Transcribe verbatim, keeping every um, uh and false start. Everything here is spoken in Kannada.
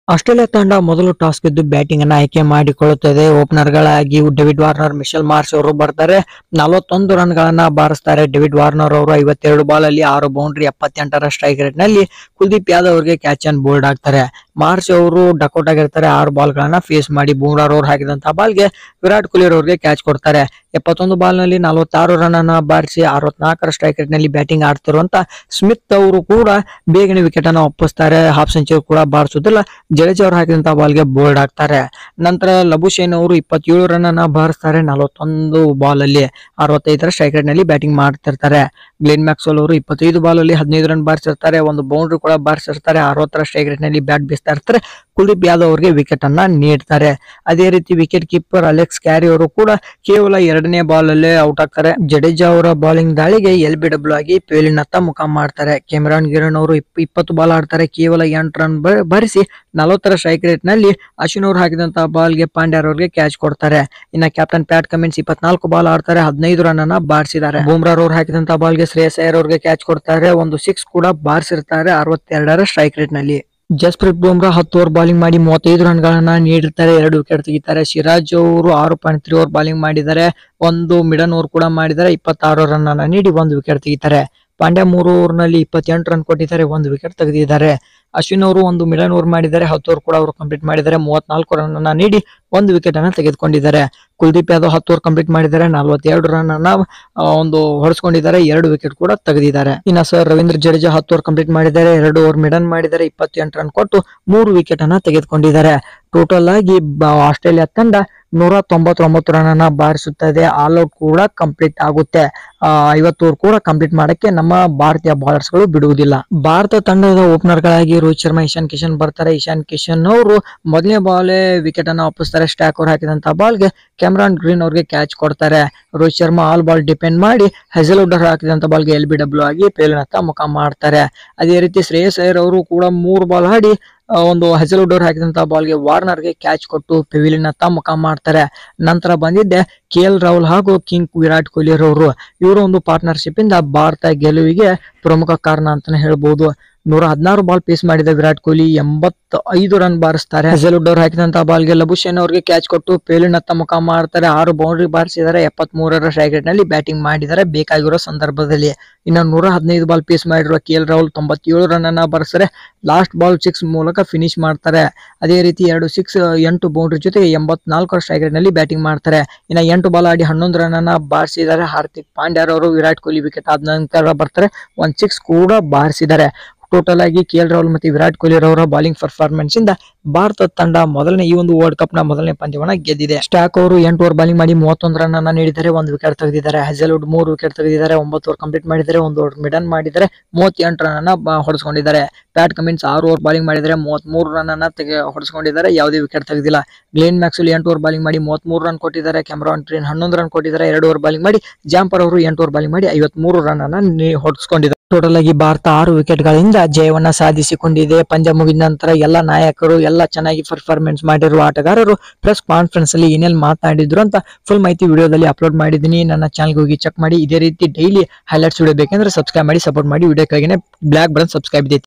ಆಸ್ಟ್ರೇಲಿಯಾ ತಂಡ ಮೊದಲು ಟಾಸ್ ಗೆದ್ದು ಬ್ಯಾಟಿಂಗ್ ಅನ್ನು ಆಯ್ಕೆ ಮಾಡಿಕೊಳ್ಳುತ್ತದೆ. ಓಪನರ್ ಗಳಾಗಿ ಡೇವಿಡ್ ವಾರ್ನರ್, ಮಿಶೆಲ್ ಮಾರ್ಷ್ ಅವರು ಬರ್ತಾರೆ. ನಲವತ್ತೊಂದು ರನ್ ಗಳನ್ನ ಬಾರಿಸ್ತಾರೆ. ಡೇವಿಡ್ ವಾರ್ನರ್ ಅವರು ಐವತ್ತೆರಡು ಬಾಲ್ ಅಲ್ಲಿ ಆರು ಬೌಂಡ್ರಿ, ಎಪ್ಪತ್ತೆಂಟರ ಸ್ಟ್ರೈಕ್ ರೇಟ್ ನಲ್ಲಿ ಕುಲ್ದೀಪ್ ಯಾದವ್ ಅವರಿಗೆ ಕ್ಯಾಚ್ ಅಂಡ್ ಬೋಲ್ಡ್ ಆಗ್ತಾರೆ. ಮಾರ್ಷ್ ಅವರು ಡಕೌಟ್ ಆಗಿರ್ತಾರೆ. ಆರು ಬಾಲ್ ಗಳನ್ನ ಫೇಸ್ ಮಾಡಿ ಬೂಮ್ರಾ ಅವರು ಹಾಕಿದಂತಹ ಬಾಲ್ಗೆ ವಿರಾಟ್ ಕೊಹ್ಲಿ ಅವರಿಗೆ ಕ್ಯಾಚ್ ಕೊಡ್ತಾರೆ. ಎಪ್ಪತ್ತೊಂದು ಬಾಲ್ ನಲ್ಲಿ ನಲವತ್ತಾರು ರನ್ ಅನ್ನ ಬಾರಿಸಿ ಅರವತ್ನಾಲ್ಕರ ಸ್ಟ್ರೈಕ್ ರೇಟ್ ನಲ್ಲಿ ಬ್ಯಾಟಿಂಗ್ ಆಡ್ತಿರುವಂತ ಸ್ಮಿತ್ ಅವರು ಕೂಡ ಬೇಗನೆ ವಿಕೆಟ್ ಅನ್ನು ಒಪ್ಪಿಸ್ತಾರೆ. ಹಾಫ್ ಸೆಂಚುರಿ ಕೂಡ ಬಾರಿಸುವುದಿಲ್ಲ. ಜಡೇಜಾ ಅವರು ಹಾಕಿದಂತಹ ಬಾಲ್ಗೆ ಬೋಲ್ಡ್ ಆಗ್ತಾರೆ. ನಂತರ ಲಬುಶೇನ್ ಅವರು ಇಪ್ಪತ್ತೇಳು ರನ್ ಅನ್ನ ಬಾರಿಸ್ತಾರೆ. ನಲವತ್ತೊಂದು ಬಾಲ್ ಅಲ್ಲಿ ಅರವತ್ತೈದರ ಸ್ಟ್ರೈಕ್ ರೇಟ್ ನಲ್ಲಿ ಬ್ಯಾಟಿಂಗ್ ಮಾಡ್ತಿರ್ತಾರೆ. ಗ್ಲೆನ್ ಮ್ಯಾಕ್ಸ್ವೆಲ್ ಅವರು ಇಪ್ಪತ್ತೈದು ಬಾಲ್ ಅಲ್ಲಿ ಹದಿನೈದು ರನ್ ಬಾರಿಸಿರ್ತಾರೆ. ಒಂದು ಬೌಂಡ್ರಿ ಕೂಡ ಬಾರಿಸಿರ್ತಾರೆ. ಅರವತ್ತರ ಸ್ಟ್ರೈಕ್ ರೇಟ್ ನಲ್ಲಿ ಬ್ಯಾಟ್ ಬೀಸ್ತಾ ಇರ್ತಾರೆ. ಕುಲ್ದೀಪ್ ಯಾದವ್ ಅವರಿಗೆ ವಿಕೆಟ್ ಅನ್ನ ನೀಡ್ತಾರೆ. ಅದೇ ರೀತಿ ವಿಕೆಟ್ ಕೀಪರ್ ಅಲೆಕ್ಸ್ ಕ್ಯಾರಿ ಅವರು ಕೂಡ ಕೇವಲ ಎರಡನೇ ಬಾಲ್ ಅಲ್ಲೇ ಔಟ್ ಆಗ್ತಾರೆ. ಜಡೇಜಾ ಅವರ ಬೌಲಿಂಗ್ ದಾಳಿಗೆ ಎಲ್ ಬಿ ಡಬ್ಲ್ಯೂ ಆಗಿ ಪೇಲಿನತ್ತ ಮುಖ ಮಾಡ್ತಾರೆ. ಕೆಮರಾನ್ ಗಿರಣ್ ಅವರು ಇಪ್ಪತ್ತು ಬಾಲ್ ಆಡ್ತಾರೆ. ಕೇವಲ ಎಂಟು ರನ್ ಬಾರಿಸಿ ನಲವತ್ತರ ಸ್ಟ್ರೈಕ್ ರೇಟ್ ನಲ್ಲಿ ಅಶ್ವಿನ್ ಅವರು ಹಾಕಿದಂತಹ ಬಾಲ್ಗೆ ಪಾಂಡ್ಯ ಅವರಿಗೆ ಕ್ಯಾಚ್ ಕೊಡ್ತಾರೆ. ಇನ್ನ ಕ್ಯಾಪ್ಟನ್ ಪ್ಯಾಟ್ ಕಮಿನ್ಸ್ ಇಪ್ಪತ್ನಾಲ್ಕು ಬಾಲ್ ಆಡ್ತಾರೆ. ಹದಿನೈದು ರನ್ ಅನ್ನ ಬಾರಿಸಿದ್ದಾರೆ. ಬೂಮ್ರಾ ಅವರು ಹಾಕಿದಂತಹ ಬಾಲ್ಗೆ ಶ್ರೇಯಸ್ ಅಯ್ಯರ್ ಅವರಿಗೆ ಕ್ಯಾಚ್ ಕೊಡ್ತಾರೆ. ಒಂದು ಸಿಕ್ಸ್ ಕೂಡ ಬಾರಿಸಿರ್ತಾರೆ ಅರವತ್ತೆರಡರ ಸ್ಟ್ರೈಕ್ ರೇಟ್ ನಲ್ಲಿ. ಜಸ್ಪ್ರೀತ್ ಬುಮ್ರಾ ಹತ್ತು ಓವರ್ ಬಾಲಿಂಗ್ ಮಾಡಿ ಮೂವತ್ತೈದು ರನ್ ಗಳನ್ನ ನೀಡಿರ್ತಾರೆ. ಎರಡು ವಿಕೆಟ್ ತೆಗಿತಾರೆ. ಸಿರಾಜ್ ಅವರು ಆರು ಪಾಯಿಂಟ್ ತ್ರೀ ಓವರ್ ಬಾಲಿಂಗ್ ಮಾಡಿದ್ದಾರೆ. ಒಂದು ಮಿಡನ್ ಓವರ್ ಕೂಡ ಮಾಡಿದ್ದಾರೆ. ಇಪ್ಪತ್ತಾರು ರನ್ ಅನ್ನ ನೀಡಿ ಒಂದು ವಿಕೆಟ್ ತೆಗಿತಾರೆ. ಪಾಂಡ್ಯ ಮೂರು ಓವರ್ ನಲ್ಲಿ ಇಪ್ಪತ್ತೆಂಟು ರನ್ ಕೊಟ್ಟಿದ್ದಾರೆ. ಒಂದು ವಿಕೆಟ್ ತೆಗೆದಿದ್ದಾರೆ. ಅಶ್ವಿನ್ ಅವರು ಒಂದು ಮಿಡನ್ ಓವರ್ ಮಾಡಿದ್ದಾರೆ. ಹತ್ತು ಓವರ್ ಕೂಡ ಅವರು ಕಂಪ್ಲೀಟ್ ಮಾಡಿದ್ದಾರೆ. ಮೂವತ್ನಾಲ್ಕು ರನ್ ಅನ್ನ ನೀಡಿ ಒಂದು ವಿಕೆಟ್ ಅನ್ನ ತೆಗೆದುಕೊಂಡಿದ್ದಾರೆ. ಕುಲ್ದೀಪ್ ಯಾದವ್ ಹತ್ತು ಓವರ್ ಕಂಪ್ಲೀಟ್ ಮಾಡಿದ್ದಾರೆ. ನಲವತ್ತೆರಡು ರನ್ ಅನ್ನ ಒಂದು ಹೊಡೆಸ್ಕೊಂಡಿದ್ದಾರೆ. ಎರಡು ವಿಕೆಟ್ ಕೂಡ ತೆಗೆದಿದ್ದಾರೆ. ಇನ್ನ ಸರ್ ರವೀಂದ್ರ ಜಡೇಜಾ ಹತ್ತು ಓವರ್ ಕಂಪ್ಲೀಟ್ ಮಾಡಿದ್ದಾರೆ. ಎರಡು ಓವರ್ ಮಿಡನ್ ಮಾಡಿದ್ದಾರೆ. ಇಪ್ಪತ್ತೆಂಟು ರನ್ ಕೊಟ್ಟು ಮೂರು ವಿಕೆಟ್ ಅನ್ನ ತೆಗೆದುಕೊಂಡಿದ್ದಾರೆ. ಟೋಟಲ್ ಆಗಿ ಆಸ್ಟ್ರೇಲಿಯಾ ತಂಡ ನೂರ ತೊಂಬತ್ತೊಂಬತ್ತು ರನ್ ಅನ್ನ ಬಾರಿಸುತ್ತದೆ. ಆಲ್ ಔಟ್ ಕೂಡ ಕಂಪ್ಲೀಟ್ ಆಗುತ್ತೆ. ಐವತ್ತು ಓವರ್ ಕೂಡ ಕಂಪ್ಲೀಟ್ ಮಾಡಕ್ಕೆ ನಮ್ಮ ಭಾರತೀಯ ಬೌಲರ್ಸ್ ಗಳು ಬಿಡುವುದಿಲ್ಲ. ಭಾರತ ತಂಡದ ಓಪನರ್ ಗಳಾಗಿ ರೋಹಿತ್ ಶರ್ಮಾ, ಇಶಾನ್ ಕಿಶನ್ ಬರ್ತಾರೆ. ಇಶಾನ್ ಕಿಶನ್ ಅವರು ಮೊದಲನೇ ಬಾಲ್ ವಿಕೆಟ್ ಅನ್ನ ಒಪ್ಪಿಸ್ತಾರೆ. ಸ್ಟ್ಯಾಕ್ ಅವರು ಹಾಕಿದಂತಹ ಬಾಲ್ಗೆ ಕೆಮರಾನ್ ಗ್ರೀನ್ ಅವ್ರಿಗೆ ಕ್ಯಾಚ್ ಕೊಡ್ತಾರೆ. Rohit Sharma all ball depend ಮಾಡಿ ಹೆಜಲ್ವುಡ್ ಹಾಕಿದಂತ ಬಾಲ್ಗೆ ಎಲ್ ಬಿ ಡಬ್ಲ್ಯೂ ಆಗಿ ಪೇಲಿನತ್ತ ಮುಖ ಮಾಡ್ತಾರೆ. ಅದೇ ರೀತಿ ಶ್ರೇಯಸ್ ಅಯ್ಯರ್ ಅವರು ಕೂಡ ಮೂರು ಬಾಲ್ ಆಡಿ ಒಂದು ಹೆಜಲ್ವುಡ್ ಅವ್ರು ಹಾಕಿದಂತಹ ಬಾಲ್ಗೆ ವಾರ್ನರ್ಗೆ ಕ್ಯಾಚ್ ಕೊಟ್ಟು ಪೆವಿಲಿಯನ್ನತ್ತ ಮುಖ ಮಾಡ್ತಾರೆ. ನಂತರ ಬಂದಿದ್ದೆ ಕೆ ಎಲ್ ರಾಹುಲ್ ಹಾಗೂ ಕಿಂಗ್ ವಿರಾಟ್ ಕೊಹ್ಲಿ ಅವರು. ಇವರ ಒಂದು ಪಾರ್ಟ್ನರ್ಶಿಪ್ ಇಂದ ಭಾರತ ಗೆಲುವಿಗೆ ಪ್ರಮುಖ ಕಾರಣ ಅಂತಾನೆ ಹೇಳ್ಬಹುದು. ನೂರ ಹದಿನಾರು ಬಾಲ್ ಪೇಸ್ ಮಾಡಿದ ವಿರಾಟ್ ಕೊಹ್ಲಿ ಎಂಬತ್ತ ಐದು ರನ್ ಬಾರಿಸ್ತಾರೆ. ಹೆಜಲ್ವುಡ್ ಅವ್ರು ಹಾಕಿದಂತಹ ಬಾಲ್ಗೆ ಲಬುಶೇನ್ ಅವರಿಗೆ ಕ್ಯಾಚ್ ಕೊಟ್ಟು ಪೇಲಿನತ್ತ ಮುಖ ಮಾಡ್ತಾರೆ. ಆರು ಬೌಂಡ್ರಿ ಬಾರಿಸಿದ್ದಾರೆ. ಎಪ್ಪತ್ತ್ ಮೂರರ ಸ್ಟ್ರೈಕ್ ರೇಟ್ ನಲ್ಲಿ ಬ್ಯಾಟಿಂಗ್ ಮಾಡಿದ್ದಾರೆ ಬೇಕಾಗಿರೋ ಸಂದರ್ಭದಲ್ಲಿ. ಇನ್ನು ನೂರ ಹದಿನೈದು ಬಾಲ್ ಪೇಸ್ ಮಾಡಿರುವ ಕೆ ಎಲ್ ರಾಹುಲ್ ತೊಂಬತ್ತೇಳು ರನ್ ಅನ್ನ ಬಾರಿಸ್ತಾರೆ. ಲಾಸ್ಟ್ ಬಾಲ್ ಸಿಕ್ಸ್ ಮೂಲಕ ಫಿನಿಶ್ ಮಾಡ್ತಾರೆ. ಅದೇ ರೀತಿ ಎರಡು ಸಿಕ್ಸ್ ಎಂಟು ಬೌಂಡ್ರಿ ಜೊತೆಗೆ ಎಂಬತ್ನಾಲ್ಕರ ಸ್ಟ್ರೈಕ್ ರೇಟ್ ನಲ್ಲಿ ಬ್ಯಾಟಿಂಗ್ ಮಾಡ್ತಾರೆ. ಇನ್ನು ಎಂಟು ಬಾಲ್ ಆಡಿ ಹನ್ನೊಂದು ರನ್ ಅನ್ನ ಬಾರಿಸಿದ್ದಾರೆ. ಹಾರ್ದಿಕ್ ಪಾಂಡ್ಯ ಅವರು ವಿರಾಟ್ ಕೊಹ್ಲಿ ವಿಕೆಟ್ ಆದ ನಂತರ ಬರ್ತಾರೆ. ಒಂದ್ ಸಿಕ್ಸ್ ಕೂಡ ಬಾರಿಸಿದ್ದಾರೆ. ಟೋಟಲ್ ಆಗಿ ಕೆ ಎಲ್ ರಾಹುಲ್ ಮತ್ತು ವಿರಾಟ್ ಕೊಹ್ಲಿ ಅವರ ಬಾಲಿಂಗ್ ಪರ್ಫಾರ್ಮೆನ್ಸ್ ಇಂದ ಭಾರತ ತಂಡ ಮೊದಲನೇ ಈ ಒಂದು ವರ್ಲ್ಡ್ ಕಪ್ ನ ಮೊದಲನೇ ಪಂದ್ಯವನ್ನ ಗೆದ್ದಿದೆ. ಸ್ಟಾಕ್ ಅವರು ಎಂಟು ಓವರ್ ಬಾಲಿಂಗ್ ಮಾಡಿ ಮೂವತ್ತೊಂದು ರನ್ ಅನ್ನ ನೀಡಿದ್ದಾರೆ. ಒಂದು ವಿಕೆಟ್ ತೆಗೆದಿದ್ದಾರೆ. ಹೆಜಲ್ವುಡ್ ಮೂರು ವಿಕೆಟ್ ತೆಗೆದಿದ್ದಾರೆ. ಒಂಬತ್ತು ಓವರ್ ಕಂಪ್ಲೀಟ್ ಮಾಡಿದ್ದಾರೆ. ಒಂದು ಓವರ್ ಮಿಡನ್ ಮಾಡಿದ್ದಾರೆ. ಮೂವತ್ತೆಂಟು ರನ್ ಅನ್ನ ಹೊಡೆಸ್ಕೊಂಡಿದ್ದಾರೆ. ಪ್ಯಾಟ್ ಕಮಿನ್ಸ್ ಆರು ಓವರ್ ಬಾಲಿಂಗ್ ಮಾಡಿದರೆ ಮೂವತ್ಮೂರು ರನ್ ಅನ್ನ ತೆಗೆ ಹೊಡೆಸ್ಕೊಂಡಿದ್ದಾರೆ. ಯಾವುದೇ ವಿಕೆಟ್ ತೆಗೆದಿಲ್ಲ. ಗ್ಲೆನ್ ಮ್ಯಾಕ್ಸ್ವೆಲ್ ಎಂಟು ಓವರ್ ಬಾಲಿಂಗ್ ಮಾಡಿ ಮೂವತ್ಮೂರು ರನ್ ಕೊಟ್ಟಿದ್ದಾರೆ. ಕೆಮರಾನ್ ಗ್ರೀನ್ ಹನ್ನೊಂದು ರನ್ ಕೊಟ್ಟಿದ್ದಾರೆ. ಎರಡು ಓವರ್ ಬಾಲಿಂಗ್ ಮಾಡಿ ಜಾಂಪರ್ ಅವರು ಎಂಟು ಓವರ್ ಬಾಲಿಂಗ್ ಮಾಡಿ ಐವತ್ಮೂರು ರನ್ ಅನ್ನ ಹೊಡೆಸ್ಕೊಂಡಿದ್ದಾರೆ. ಟೋಟಲ್ ಆಗಿ ಭಾರತ ಆರು ವಿಕೆಟ್ ಗಳಿಂದ ಜಯವನ್ನ ಸಾಧಿಸಿಕೊಂಡಿದೆ. ಪಂದ್ಯ ಮುಗಿದ ನಂತರ ಎಲ್ಲ ನಾಯಕರು ಎಲ್ಲ ಚೆನ್ನಾಗಿ ಪರ್ಫಾರ್ಮೆನ್ಸ್ ಮಾಡಿರುವ ಆಟಗಾರರು ಪ್ರೆಸ್ ಕಾನ್ಫರೆನ್ಸ್ ಅಲ್ಲಿ ಏನೇನ್ ಮಾತನಾಡಿದ್ರು ಅಂತ ಫುಲ್ ಮಾಹಿತಿ ವಿಡಿಯೋದಲ್ಲಿ ಅಪ್ಲೋಡ್ ಮಾಡಿದೀನಿ. ನನ್ನ ಚಾನಲ್ಗೆ ಹೋಗಿ ಚೆಕ್ ಮಾಡಿ. ಇದೇ ರೀತಿ ಡೈಲಿ ಹೈಲೈಟ್ಸ್ ವಿಡಿಯೋ ಬೇಕಂದ್ರೆ ಸಬ್ಸ್ಕ್ರೈಬ್ ಮಾಡಿ, ಸಪೋರ್ಟ್ ಮಾಡಿ. ವಿಡಿಯೋಕ್ಕಾಗಿನೇ ಬ್ಲಾಕ್ ಬಟನ್ ಸಬ್ಸ್ಕ್ರೈಬ್ ಇದೆ.